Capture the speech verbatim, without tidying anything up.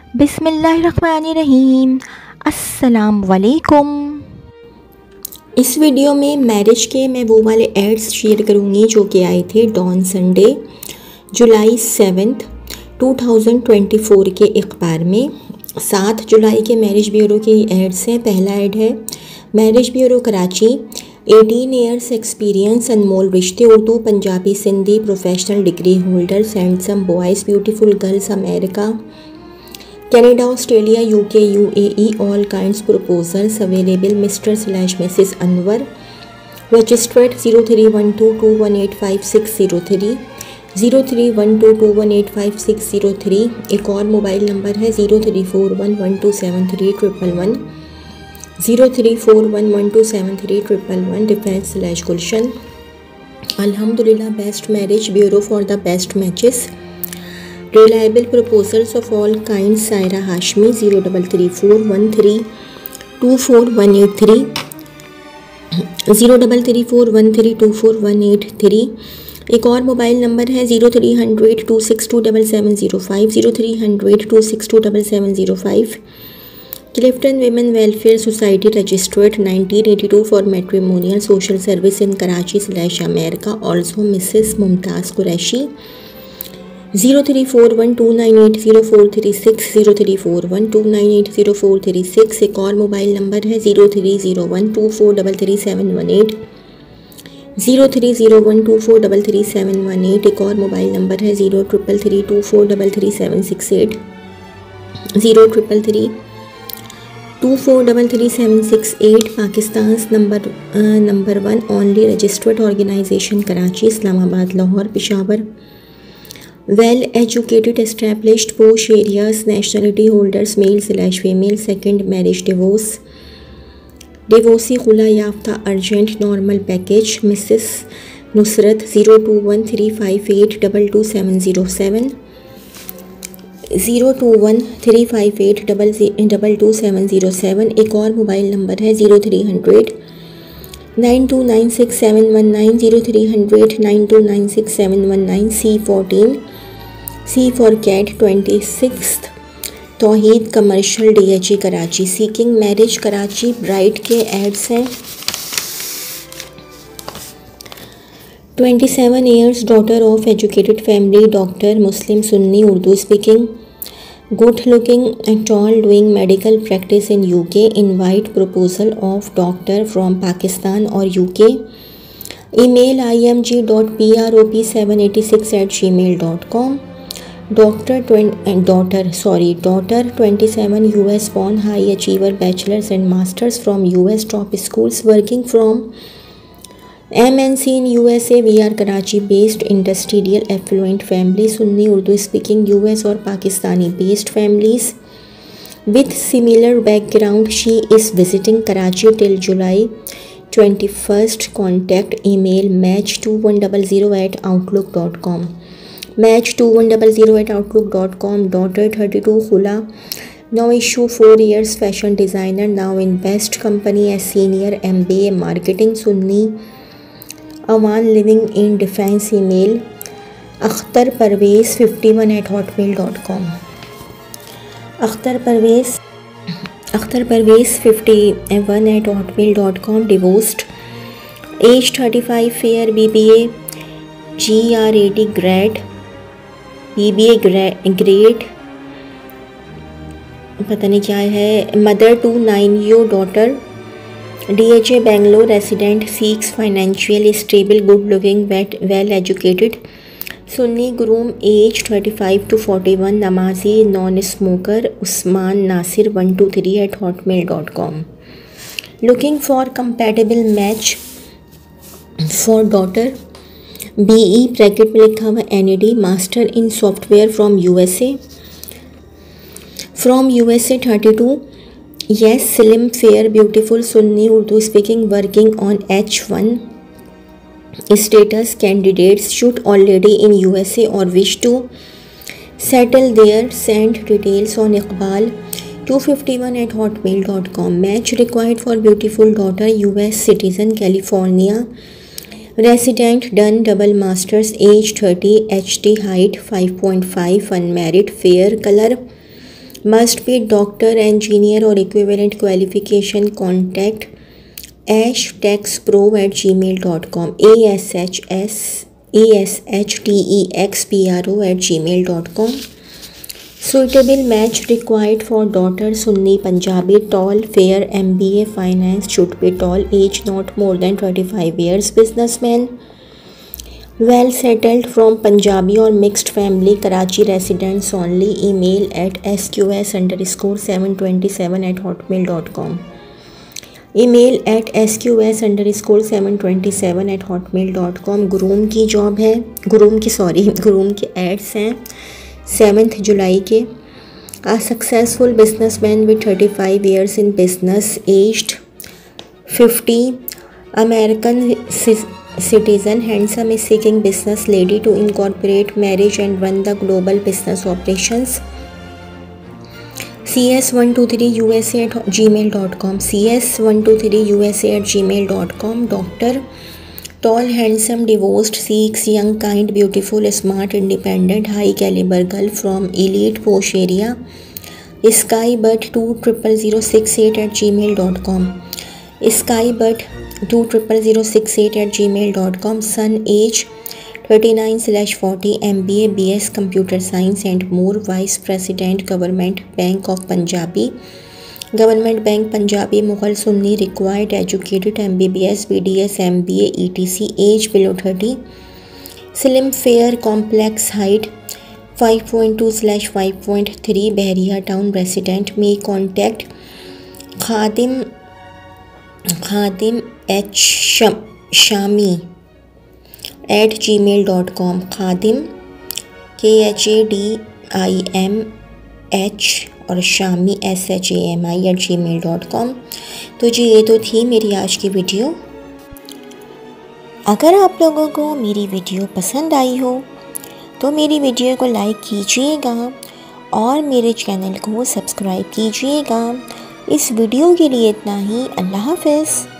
बिस्मिल्लाहिर्रहमानिर्रहीम। अस्सलाम वालेकुम। इस वीडियो में मैरिज के मैं वो वाले एड्स शेयर करूँगी जो कि आए थे Dawn Sunday July seventh two thousand twenty four के अखबार में। सात जुलाई के मैरिज ब्यूरो के एड्स हैं। पहला एड है marriage bureau Karachi, eighteen years experience, अनमोल रिश्ते, Urdu Punjabi Sindhi professional degree holders, handsome boys, beautiful girls, America, Canada, Australia, U K, U A E, all kinds proposals available. Mister slash Missus Anwar, registered zero three one two two one eight five six zero three, zero three one two two one eight five six zero three। एक और mobile number है zero three four one one two seven three triple one, zero three four one one two seven three triple one. Defence slash Gulshan. अल्हम्दुलिल्लाह best marriage bureau for the best matches. Reliable proposals of all kinds. Saira Hashmi, zero double three four one three two four one eight three, zero double three four one three two four one eight three. एक और mobile number है zero three hundred two six two double seven zero five, zero three hundred two six two double seven zero five. Clifton women welfare society, registered nineteen eighty two for matrimonial social service in Karachi slash America. Also Mrs Mumtaz Qureshi, zero three four one two nine eight zero four three six, zero three four one two nine eight zero four three six. एक और mobile number है zero three zero one two four double three seven one eight, zero three zero one two four double three seven one eight. एक और mobile number है zero triple three two four double three seven six eight, zero triple three two four double three seven six eight. Pakistan number number one only registered organisation Karachi, Islamabad, Lahore, Peshawar. Well educated, established, posh areas, nationality holders, male slash female, second marriage, divorce, divorcee, खुला याफ्ता, urgent, normal package। Missus Nusrat, zero two one three five eight double two seven zero seven, zero two one three five eight double double two seven zero seven. एक और mobile number है zero three hundred nine two nine six seven one nine, zero three hundred nine two nine six seven one nine. C fourteen C for cat, twenty six Tauheed commercial, D H E Karachi. Seeking marriage Karachi bride के ads हैं। Twenty seven years, daughter of educated family, doctor, Muslim, Sunni, Urdu speaking, good looking, tall, doing medical practice in UK. Invite proposal of doctor from Pakistan और UK. Email I M G dot P R O P seven eighty six at G mail dot com. Doctor daughter sorry daughter twenty seven, U S born, high achiever, bachelors and masters from U S top schools, working from M N C in U S A. We are Karachi based, industrial affluent family, Sunni, Urdu speaking, U S और Pakistani based families with similar background. She is visiting Karachi till July twenty first. Contact email match two one double zero at outlook dot com, match two one double zero at outlook dot com. Daughter thirty two, खुला, no issue, four years, fashion designer, now in best company as senior M B A marketing, Sunni, Awan, living in Defence. Email Akhtar Parvez fifty one at hotmail dot com. Akhtar Parvez Akhtar Parvez fifty one at hotmail dot com. Divorced, age thirty five, fair, B B A G R A D grade, B B A grade पता नहीं क्या है। Mother to nine yo daughter, D H A Bangalore resident, seeks financial stable, good looking, wait well educated, Sunni, groom, age thirty five to forty one, नमाजी, non smoker. Usman Nasir one two three at hotmail dot com. Looking for compatible match for daughter, B E bracket में लिखा हुआ N E D, master in software from U S A, from U S A thirty two, yes, slim, fair, beautiful, Sunni, Urdu speaking, working on H one status. Candidates should already in U S A और wish to settle there, send details on Iqbal two fifty one at hotmail dot com. Match required for beautiful daughter, U S citizen, California resident, done double masters, age thirty, H D height five point five, unmarried, fair colour, must be doctor, engineer और equivalent qualification. Contact ash tex pro at G mail dot com, A S H S A S H T E X P R O at G mail dot com. Suitable match required for daughter, Sunni Punjabi, tall, fair, M B A finance, should be tall, age not more than twenty-five years, businessman, well settled, from Punjabi or mixed family, Karachi residents only, email at sqs underscore seven twenty-seven at hotmail dot com, email at sqs underscore seven twenty-seven at hotmail dot com। Groom की job है, groom की sorry groom के ads हैं seventh July के। A successful businessman with thirty five years in business, aged fifty, American citizen, handsome, is seeking business lady to incorporate marriage and run the global business operations. C S one two three U S A at G mail dot com, C S one two three U S A at G mail dot com. Doctor, tall, handsome, divorced, seeks young, kind, beautiful, smart, independent, high caliber girl from elite posh area. skybird two zero zero zero six eight at gmail dot com, skybird two zero zero zero six eight at gmail dot com। son, age thirty-nine slash forty, M B A, B S computer science and more, vice president, government bank of Punjabi, government bank Punjabi, Mughal Sunni, required educated, M B B S, B D S, M B A, E T C, age below thirty, slim, fair, complex height five point two slash five point three, Bahria Town resident. May contact Khadim Khadim H Shami at G mail dot com, Khadim K H A D I M H और Shami S H A M I at G mail dot com. तो जी ये तो थी मेरी आज की video. अगर आप लोगों को मेरी वीडियो पसंद आई हो तो मेरी वीडियो को लाइक कीजिएगा और मेरे चैनल को सब्सक्राइब कीजिएगा। इस वीडियो के लिए इतना ही। अल्लाह हाफ़िज़।